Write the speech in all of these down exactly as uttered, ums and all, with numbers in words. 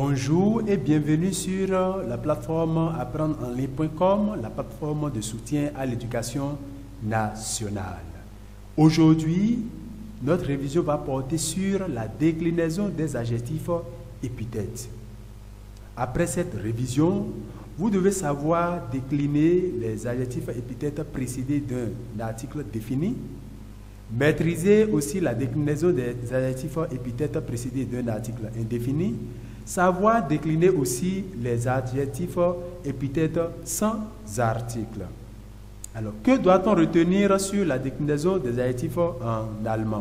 Bonjour et bienvenue sur la plateforme apprendre en ligne point com, la plateforme de soutien à l'éducation nationale. Aujourd'hui, notre révision va porter sur la déclinaison des adjectifs épithètes. Après cette révision, vous devez savoir décliner les adjectifs épithètes précédés d'un article défini, maîtriser aussi la déclinaison des adjectifs épithètes précédés d'un article indéfini, savoir décliner aussi les adjectifs épithètes sans article. Alors, que doit-on retenir sur la déclinaison des adjectifs en allemand?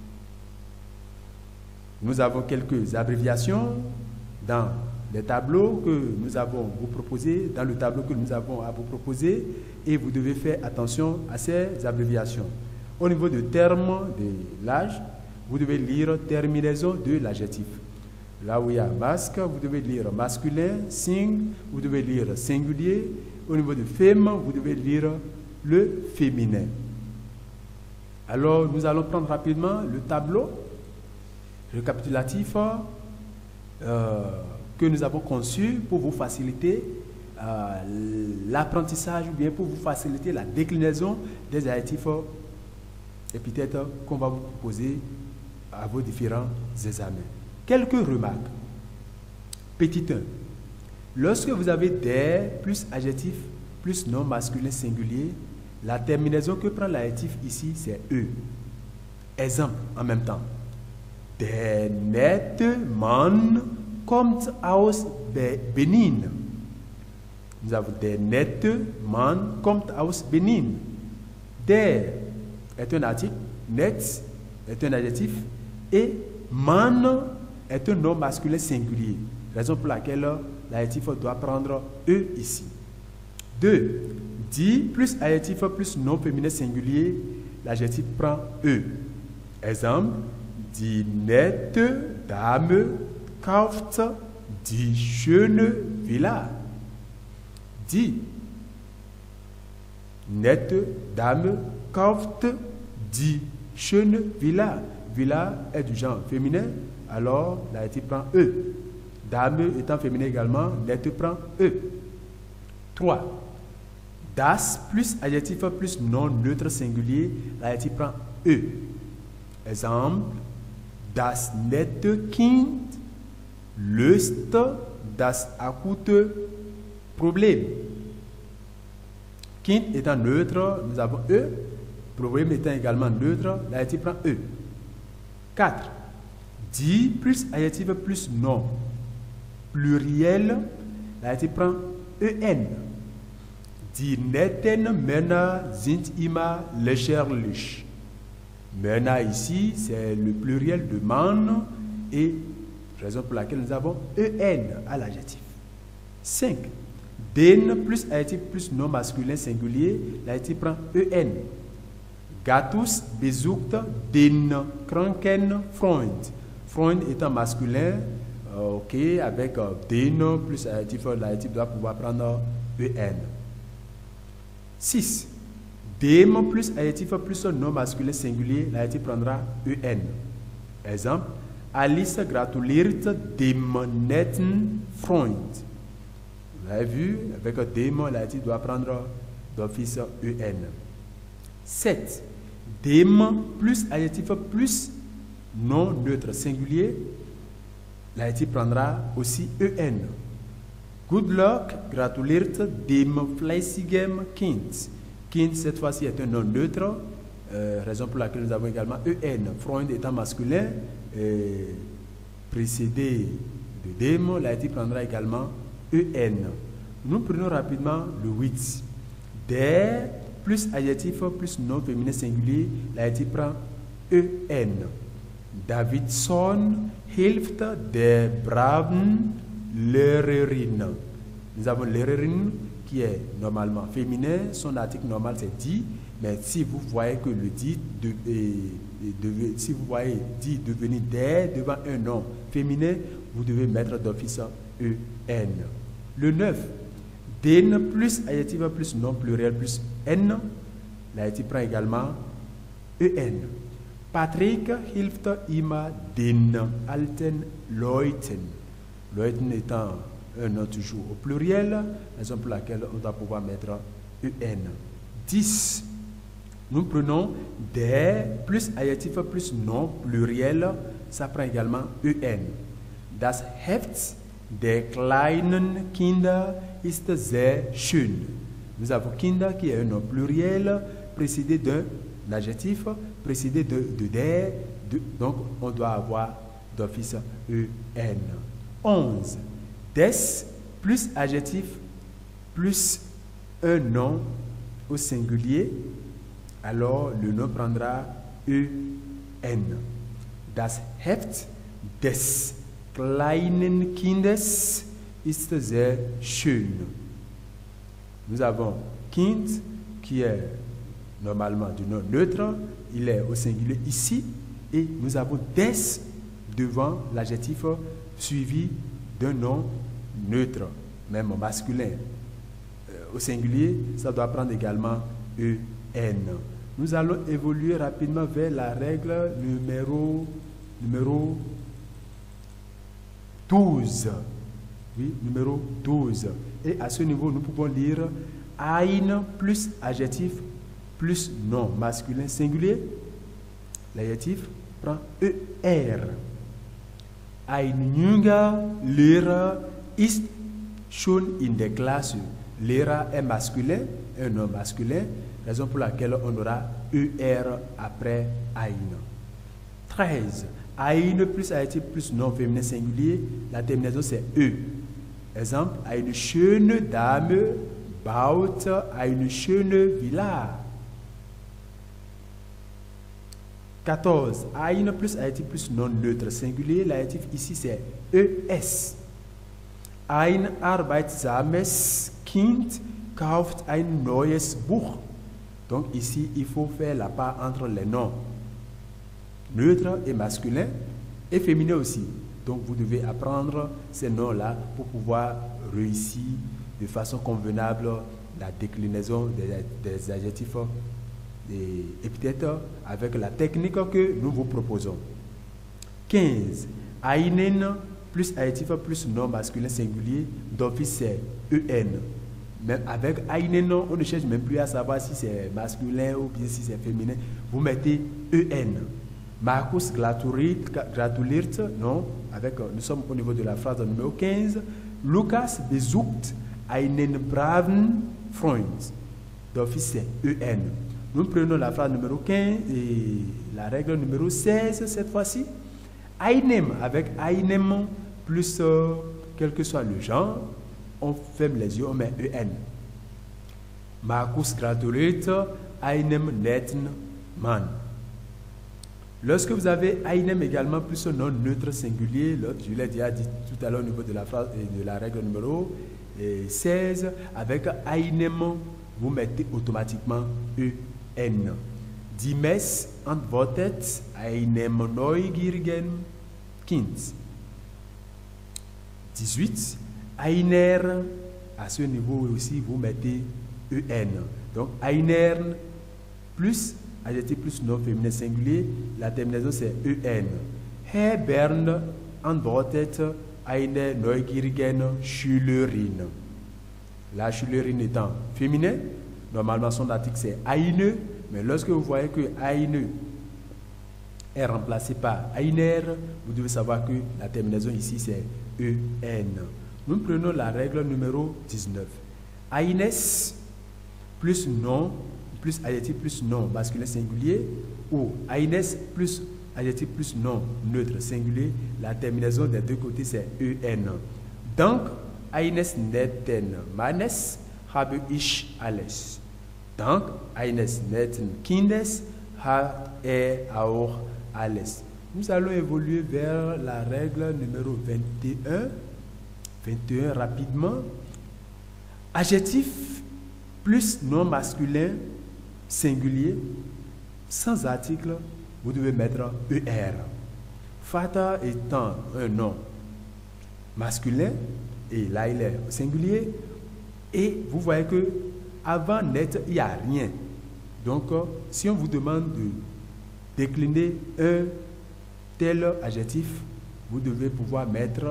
Nous avons quelques abréviations dans les tableaux que nous avons vous proposés, dans le tableau que nous avons à vous proposer, et vous devez faire attention à ces abréviations. Au niveau de terme de l'âge, vous devez lire terminaison de l'adjectif. Là où il y a masque, vous devez lire masculin, sing, vous devez lire singulier. Au niveau de femme, vous devez lire le féminin. Alors, nous allons prendre rapidement le tableau récapitulatif euh, que nous avons conçu pour vous faciliter euh, l'apprentissage ou bien pour vous faciliter la déclinaison des adjectifs épithètes qu'on va vous proposer à vos différents examens. Quelques remarques. Petit un. Lorsque vous avez des plus adjectif plus nom masculin singulier, la terminaison que prend l'adjectif ici, c'est E. Exemple en même temps. Der nette Mann kommt aus Benin. Nous avons der nette Mann kommt aus Benin. Der est un article, net est un adjectif et Mann est un nom masculin singulier, raison pour laquelle l'adjectif doit prendre E ici. deux. Die plus adjectif plus nom féminin singulier, l'adjectif prend E. Exemple, die nette Dame kauft die schöne Villa. Die nette Dame kauft die schöne Villa. Villa est du genre féminin, alors l'adjectif prend E. Dame étant féminin également, nette prend E. trois. Das plus adjectif plus nom neutre singulier, l'adjectif prend E. Exemple, das nette Kind löst das akute Problem. Kind étant neutre, nous avons E. Problème étant également neutre, l'adjectif prend E. quatre. Die plus adjectif plus nom pluriel, l'adjectif prend en. Die netten Männer sind immer lächerlich. Männer ici, c'est le pluriel de Mann et raison pour laquelle nous avons en à l'adjectif. cinq. Den plus adjectif plus nom masculin singulier, l'adjectif prend en. Gatus besucht den kranken Freund. Freund étant masculin, euh, ok, avec euh, den plus adjectif, l'adjectif doit pouvoir prendre en. six. Dem plus adjectif plus nom masculin singulier, l'adjectif prendra en. Exemple, Alice gratuliert dem netten Freund. Vous avez vu, avec dem, l'adjectif doit prendre d'office en. sept. Dem plus adjectif plus nom neutre singulier, l'adjectif prendra aussi en. Good luck gratuliert dem fleißigen Kind. Kind, cette fois-ci, est un nom neutre, euh, raison pour laquelle nous avons également en. Freund étant masculin, euh, précédé de dem, l'adjectif prendra également en. Nous prenons rapidement le huit. Der plus adjectif plus nom féminin singulier, l'adjectif prend en. Davidson hilft der braven Lehrerin. Nous avons Lehrerin qui est normalement féminin, son article normal c'est dit, mais si vous voyez que le dit, de, et, et de, si vous voyez dit devenir der devant un nom féminin, vous devez mettre d'office en. Le neuf. Den plus adjectif plus nom pluriel plus n, l'adjectif prend également en. Patrick hilft immer den alten Leuten. Leuten étant un nom toujours au pluriel, raison pour laquelle on doit pouvoir mettre E N. dix. Nous prenons des plus adjectif plus nom pluriel, ça prend également E N. Das Heft der kleinen Kinder ist sehr schön. Nous avons Kinder qui est un nom pluriel précédé d'un adjectif, précédé de, de der, de, donc on doit avoir d'office E N. onze. Des plus adjectif plus un nom au singulier, alors le nom prendra E N. Das Heft des kleinen Kindes ist sehr schön. Nous avons Kind qui est normalement du nom neutre, il est au singulier ici, et nous avons des devant l'adjectif suivi d'un nom neutre, même masculin. Euh, au singulier, ça doit prendre également E N. Nous allons évoluer rapidement vers la règle numéro, numéro douze. Oui, numéro douze. Et à ce niveau, nous pouvons lire ein plus adjectif plus nom masculin singulier. L'adjectif prend E R. Ein junger Lehrer ist schon in der Klasse. Lehrer est masculin, un nom masculin, raison pour laquelle on aura E R après ein. treize. Ein plus adjectif plus nom féminin singulier, la terminaison c'est E. Exemple, eine schöne Dame baut eine schöne Villa. quatorze. Ein plus adjectif plus non neutre singulier, l'adjectif ici c'est E S. Ein arbeitsames Kind kauft ein neues Buch. Donc ici, il faut faire la part entre les noms neutres et masculins et féminins aussi. Donc vous devez apprendre ces noms-là pour pouvoir réussir de façon convenable la déclinaison des, des adjectifs des épithètes avec la technique que nous vous proposons. quinze. Einen plus adjectif plus nom masculin singulier, d'office c'est E N. Même avec einen, on ne cherche même plus à savoir si c'est masculin ou bien si c'est féminin. Vous mettez E N. Markus gratuliert, non, avec, nous sommes au niveau de la phrase numéro quinze. Lukas besucht einen braven Freund. D'office c'est E N. Nous prenons la phrase numéro quinze et la règle numéro seize cette fois-ci. Einem, avec einem plus euh, quel que soit le genre, on ferme les yeux, on met E N. Markus gratuliert einem netten Mann. Lorsque vous avez einem également plus un nom neutre singulier, je l'ai déjà dit tout à l'heure au niveau de la phrase et de la règle numéro seize, avec einem, vous mettez automatiquement E N. Die Mess antwortet einem neugierigen Kind. dix-huit. Einer, à ce niveau aussi, vous mettez E N. Donc, einer plus adjectif plus nom féminin singulier, la terminaison c'est E N. Herr Bernd antwortet eine neugierigen Schülerin. La Schülerin étant féminin, normalement son article c'est eine, mais lorsque vous voyez que eine est remplacé par einer, vous devez savoir que la terminaison ici c'est E N. Nous prenons la règle numéro dix-neuf. Eines plus nom plus adjectif plus nom masculin singulier ou eines plus adjectif plus nom neutre singulier, la terminaison des deux côtés c'est E N. Donc, eines netten Mannes habe ich alles. Donc, eines netten Kindes hat er auch alles. Nous allons évoluer vers la règle numéro vingt et un. vingt et un rapidement. Adjectif plus nom masculin singulier, sans article, vous devez mettre E R. Vater étant un nom masculin, et là il est singulier, et vous voyez que avant net, il n'y a rien. Donc, si on vous demande de décliner un tel adjectif, vous devez pouvoir mettre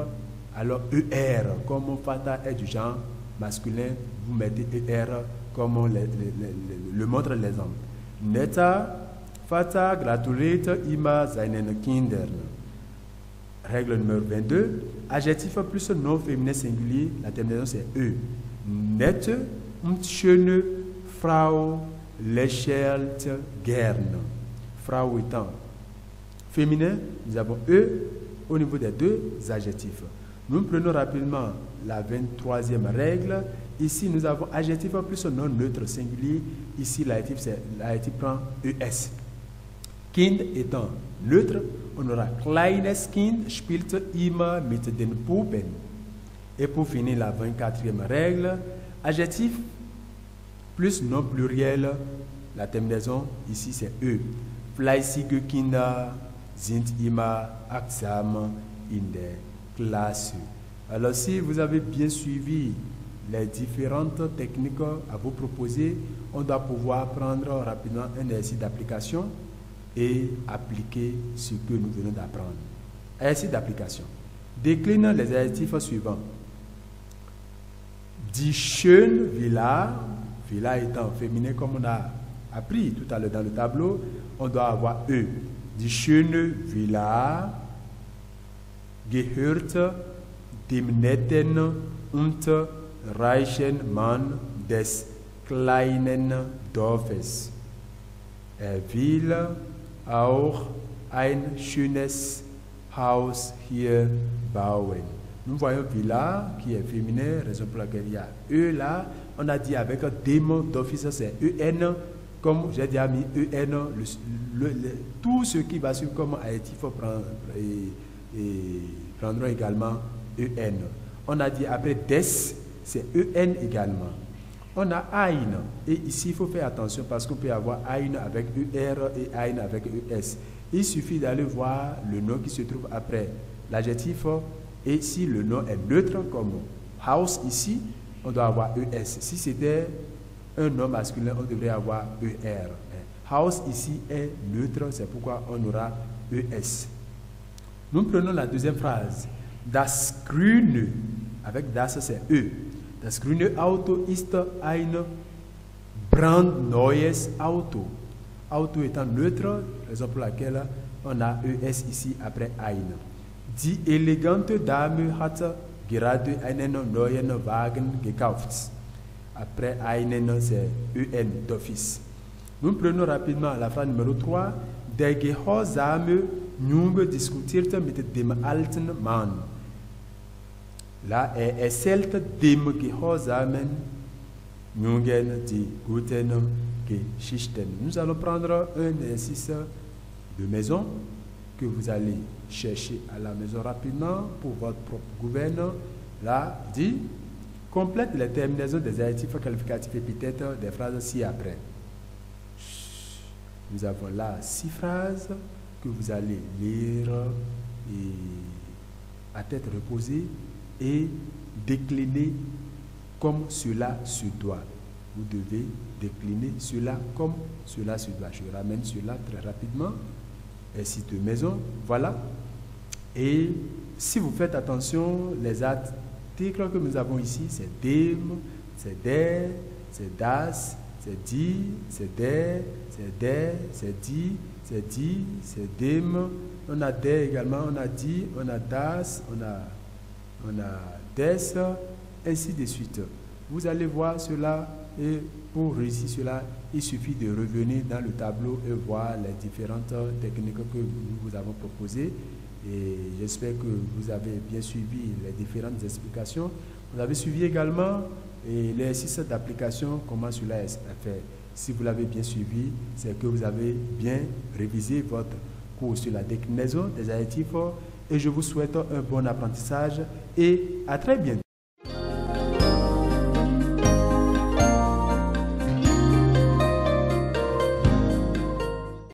Alors E R, comme fata est du genre masculin, vous mettez E R comme le, le, le, le montre l'exemple. Netta, fata gratuliert immer seinen Kindern. Règle numéro vingt-deux. Adjectif plus nom féminin singulier, la terminaison c'est E. Nette und schöne Frau lächelt gern. Frau étant féminin, nous avons E au niveau des deux adjectifs. Nous prenons rapidement la vingt-troisième règle. Ici, nous avons adjectif plus nom neutre singulier. Ici, l'adjectif prend E S. Kind étant neutre, on aura kleines Kind spielt immer mit den Puppen. Et pour finir, la vingt-quatrième règle, adjectif plus nom pluriel, la terminaison ici c'est E. Fleißige Kinder sind immer achtsam in der Klasse. Alors si vous avez bien suivi les différentes techniques à vous proposer, on doit pouvoir prendre rapidement un exercice d'application et appliquer ce que nous venons d'apprendre. Exercice d'application. Décline les adjectifs suivants. Die schöne Villa, villa étant féminin comme on a appris tout à l'heure dans le tableau, on doit avoir E. Die schöne Villa gehört dem netten und reichen Mann des kleinen Dorfes. Er will auch ein schönes Haus hier bauen. Nous voyons villa qui est féminin, raison pour laquelle il y a E là. On a dit avec dem d'office c'est E N. Comme j'ai déjà mis E N, le, le, le, tout ce qui va suivre comme adjectif prendre, et, et prendront également E N. On a dit après des, c'est E N également. On a ein, et ici il faut faire attention parce qu'on peut avoir ein avec E R et ein avec E S. Il suffit d'aller voir le nom qui se trouve après l'adjectif, et si le nom est neutre comme house ici, on doit avoir E S. Si c'était un nom masculin, on devrait avoir E R. House ici est neutre, c'est pourquoi on aura E S. Nous prenons la deuxième phrase. Das grüne, avec das c'est E. Das grüne Auto ist ein brandneues Auto. Auto étant neutre, raison pour laquelle on a E S ici après ein. Die elegante Dame hat gerade einen neuen Wagen gekauft. Après einen, c'est E N d'office. Nous prenons rapidement la phrase numéro trois. Der gehorsame Junge diskutiert mit dem alten Mann. Là, er erzählt dem gehorsamen Jungen die guten Geschichten. Nous allons prendre un exercice de maison que vous allez chercher à la maison rapidement pour votre propre gouverneur. Là, dit, complète les terminaisons des adjectifs qualificatifs épithètes des phrases ci-après. Nous avons là six phrases que vous allez lire et à tête reposée et décliner comme cela se doit. Vous devez décliner cela comme cela se doit. Je ramène cela très rapidement. Exercice de maison, voilà. Et si vous faites attention, les articles que nous avons ici, c'est dem, c'est der, c'est das, c'est die, c'est der, c'est der, c'est die, c'est die, c'est dem. On a der également, on a dit, on a das, on a, on a des, ainsi de suite. Vous allez voir cela et pour réussir cela, il suffit de revenir dans le tableau et voir les différentes techniques que nous vous avons proposées. Et j'espère que vous avez bien suivi les différentes explications. Vous avez suivi également l'exercice d'application, comment cela est fait. Si vous l'avez bien suivi, c'est que vous avez bien révisé votre cours sur la déclinaison des adjectifs. Et je vous souhaite un bon apprentissage et à très bientôt.